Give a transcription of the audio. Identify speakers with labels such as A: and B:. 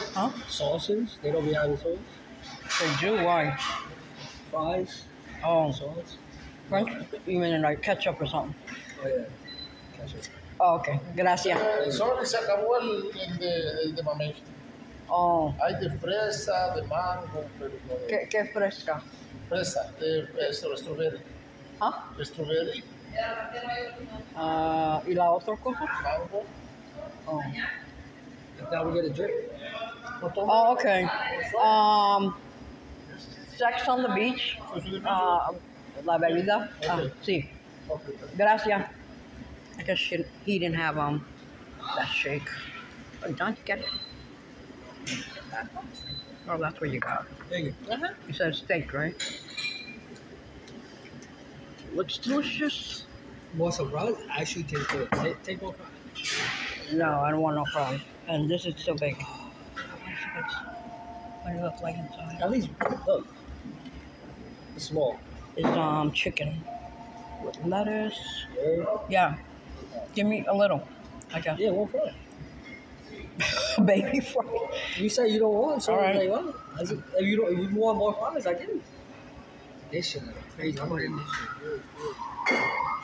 A: Huh?
B: Sauces? They don't be having sauce?
A: They do. Why?
B: Fries?
A: Oh,
B: Sauce?
A: French? You mean like ketchup or something?
B: Oh, yeah. Ketchup.
A: Oh, okay. Gracias.
C: Sorry, se acabó el de mamey.
A: Oh,
C: Hay de fresa, de mango, pero no de
A: ¿qué fresca?
C: fresa, de strawberry.
A: ¿Ah?
C: Strawberry,
A: ¿Y la otra cosa?
C: mango.
A: Oh.
B: Now we get a drink.
C: No toma.
A: Oh, okay. Sex on the beach. La bebida. Sí.
C: Okay.
A: Gracias. I guess he didn't have that shake. Oh, don't you get it? Oh, that's what you got.
B: Thank you.
A: You said steak, right? Looks delicious.
B: Want some fries? Actually, take good. Take more fries.
A: No, I don't want no fries. And this is so big. What does it look like inside?
B: At least, look. It's small.
A: It's chicken with lettuce.
B: Yeah.
A: Yeah. Give me a little. I guess.
B: Yeah, one fry.
A: Baby fry.
B: You say you don't want, so
A: All right.
B: I'm like, well, if you want more fries, I give you. This shit is crazy. I'm gonna eat this shit.